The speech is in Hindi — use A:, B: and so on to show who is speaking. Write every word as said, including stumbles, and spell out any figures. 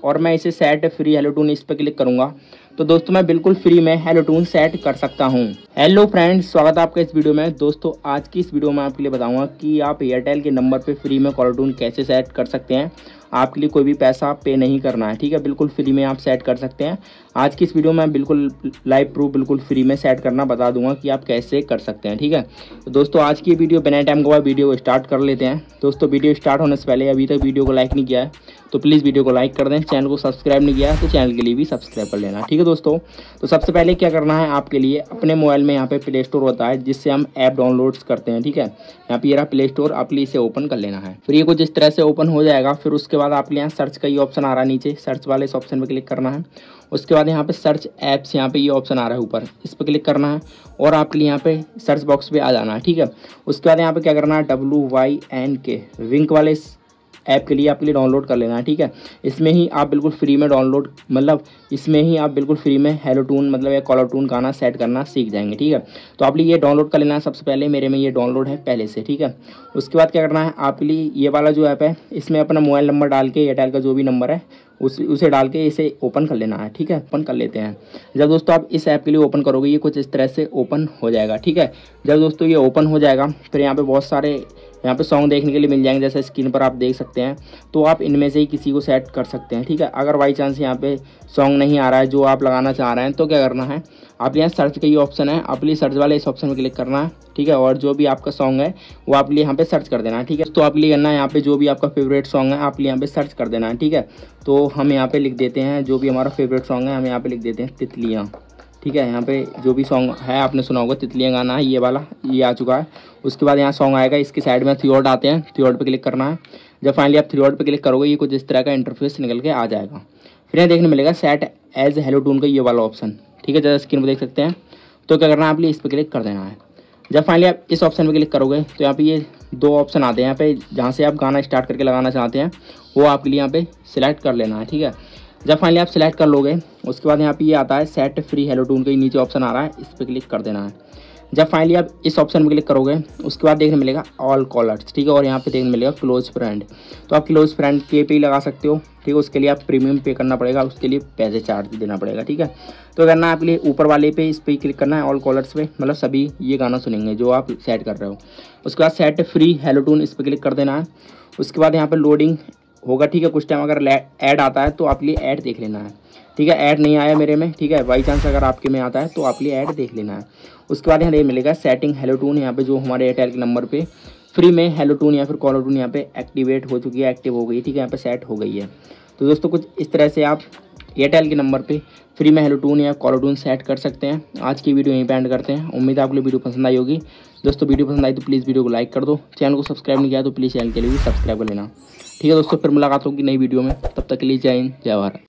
A: और मैं इसे सेट फ्री हेलो टून इस पर क्लिक करूंगा तो दोस्तों मैं बिल्कुल फ्री में हेलो टून सेट कर सकता हूं। हेलो फ्रेंड्स, स्वागत है आपका इस वीडियो में। दोस्तों आज की इस वीडियो में आपके लिए बताऊंगा कि आप एयरटेल के नंबर पे फ्री में कॉलर टून कैसे सेट कर सकते हैं। आपके लिए कोई भी पैसा पे नहीं करना है, ठीक है, बिल्कुल फ्री में आप सेट कर सकते हैं। आज की इस वीडियो में बिल्कुल लाइव प्रूफ बिल्कुल फ्री में सेट करना बता दूंगा कि आप कैसे कर सकते हैं, ठीक है। तो दोस्तों आज की वीडियो बिना टाइम गवाए वीडियो को स्टार्ट कर लेते हैं। दोस्तों वीडियो स्टार्ट होने से पहले अभी तक वीडियो को लाइक नहीं किया है तो प्लीज़ वीडियो को लाइक कर दें। चैनल को सब्सक्राइब नहीं किया है तो चैनल के लिए भी सब्सक्राइब कर लेना, ठीक है दोस्तों। तो सबसे पहले क्या करना है आपके लिए, अपने मोबाइल में यहाँ पे प्ले स्टोर होता है जिससे हम ऐप डाउनलोड करते हैं, ठीक है। यहाँ पे ये रहा प्ले स्टोर, आप लिए इसे ओपन कर लेना है। फिर ये कुछ इस तरह से ओपन हो जाएगा। फिर उसके बाद आप यहाँ सर्च का ये ऑप्शन आ रहा है नीचे, सर्च वाले इस ऑप्शन पर क्लिक करना है। उसके बाद यहाँ पे सर्च ऐप्स, यहाँ पे ये ऑप्शन आ रहा है ऊपर, इस पर क्लिक करना है और आपके लिए यहाँ पे सर्च बॉक्स पे आ जाना है, ठीक है। उसके बाद यहाँ पे क्या करना है, डब्ल्यू वाई एन के विंक वाले ऐप के लिए आपके लिए डाउनलोड कर लेना है, ठीक है। इसमें ही आप बिल्कुल फ्री में डाउनलोड मतलब इसमें ही आप बिल्कुल फ्री में हेलो टून मतलब या कॉलर टून गाना सेट करना सीख जाएंगे, ठीक है। तो आप लिए ये डाउनलोड कर लेना है। सबसे पहले मेरे में ये डाउनलोड है पहले से, ठीक है। उसके बाद क्या करना है आपके लिए, ये वाला जो ऐप है इसमें अपना मोबाइल नंबर डाल के एयरटेल का जो भी नंबर है उस उसे डाल के इसे ओपन कर लेना है, ठीक है। ओपन कर लेते हैं। जब दोस्तों आप इस ऐप के लिए ओपन करोगे ये कुछ इस तरह से ओपन हो जाएगा, ठीक है। जब दोस्तों ये ओपन हो जाएगा फिर यहाँ पे बहुत सारे यहाँ पे सॉन्ग देखने के लिए मिल जाएंगे, जैसे स्क्रीन पर आप देख सकते हैं। तो आप इनमें से ही किसी को सेट कर सकते हैं, ठीक है। अगर बाई चांस यहाँ पे सॉन्ग नहीं आ रहा है जो आप लगाना चाह रहे हैं तो क्या करना है, आप यहाँ सर्च का ये ऑप्शन है, आप लिए सर्च वाले इस ऑप्शन में क्लिक करना है, ठीक है। और जो भी आपका सॉन्ग है वो आप लिए यहाँ पे सर्च कर देना है, ठीक है। तो आप लिए करना है यहाँ पे जो भी आपका फेवरेट सॉन्ग है आप लिए यहाँ पे सर्च कर देना है, ठीक है। तो हम यहाँ पे लिख देते हैं जो भी हमारा फेवरेट सॉन्ग है, हम यहाँ पे लिख देते हैं तितलियाँ, ठीक है। यहाँ पे जो भी सॉन्ग है आपने सुना होगा तितलियाँ गाना है, ये वाला ये आ चुका है। उसके बाद यहाँ सॉन्ग आएगा, इसके साइड में थ्री डॉट आते हैं, थ्री डॉट पे क्लिक करना है। जब फाइनली आप थ्री डॉट पे क्लिक करोगे ये कुछ इस तरह का इंटरफेस निकल के आ जाएगा। फिर यहाँ देखने मिलेगा सेट एज हेलो टून का ये वाला ऑप्शन, ठीक है, जैसे स्क्रीन पर देख सकते हैं। तो क्या करना है आप लिए इस पर क्लिक कर देना है। जब फाइनली आप इस ऑप्शन पर क्लिक करोगे तो यहाँ पे ये दो ऑप्शन आते हैं, यहाँ पे जहाँ से आप गाना स्टार्ट करके लगाना चाहते हैं वो आपके लिए यहाँ पे सिलेक्ट कर लेना है, ठीक है। जब फाइनली आप सिलेक्ट कर लोगे उसके बाद यहाँ पे ये आता है सेट फ्री हेलो टून का नीचे ऑप्शन आ रहा है, इस पर क्लिक कर देना है। जब फाइनली आप इस ऑप्शन में क्लिक करोगे उसके बाद देखने मिलेगा ऑल कॉलर्स, ठीक है। और यहाँ पे देखने मिलेगा क्लोज फ्रेंड, तो आप क्लोज फ्रेंड के पे ही लगा सकते हो, ठीक है। उसके लिए आप प्रीमियम पे करना पड़ेगा, उसके लिए पैसे चार्ज देना पड़ेगा, ठीक है। तो करना है आपके लिए ऊपर वाले पे इस पर क्लिक करना है, ऑल कॉलर्स पे, मतलब सभी ये गाना सुनेंगे जो आप सेट कर रहे हो। उसके बाद सेट फ्री हेलो टून इस पर क्लिक कर देना है। उसके बाद यहाँ पर लोडिंग होगा, ठीक है। कुछ टाइम अगर ऐड आता है तो आप लिए ऐड देख लेना है, ठीक है। ऐड नहीं आया मेरे में, ठीक है, बाई चांस अगर आपके में आता है तो आप लिए ऐड देख लेना है। उसके बाद यहाँ ये मिलेगा सेटिंग हेलो टून, यहाँ पे जो हमारे एयरटेल के नंबर पे फ्री में हेलो टून या फिर कॉलर टून यहाँ पे एक्टिवेट हो चुकी है, एक्टिव हो गई, ठीक है, यहाँ पे सेट हो गई है। तो दोस्तों कुछ इस तरह से आप एयरटेल के नंबर पे फ्री में हेलो टून या कॉलर टून सेट कर सकते हैं। आज की वीडियो यहीं पे एंड करते हैं। उम्मीद है आपको वीडियो पसंद आई होगी। दोस्तों वीडियो पसंद आई तो प्लीज़ वीडियो को लाइक कर दो, चैनल को सब्सक्राइब नहीं किया तो प्लीज़ चैनल के लिए भी सब्सक्राइब कर लेना, ठीक है दोस्तों। फिर मुलाकात होगी नई वीडियो में, तब तक के लिए जय हिंद जय भारत।